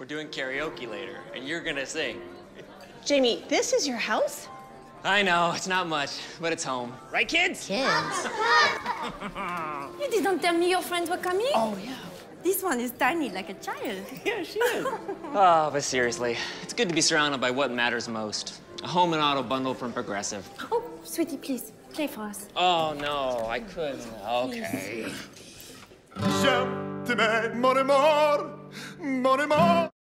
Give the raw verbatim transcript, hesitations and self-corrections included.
doing karaoke later, and you're gonna sing. Jamie, this is your house? I know, it's not much, but it's home. Right, kids? Kids? You didn't tell me your friends were coming? Oh, yeah. This one is tiny, like a child. Yeah, she is. Oh, but seriously, it's good to be surrounded by what matters most. A home and auto bundle from Progressive. Oh, sweetie, please, play for us. Oh, no, I couldn't. Okay. Je t'aimais, mon amour, mon amour.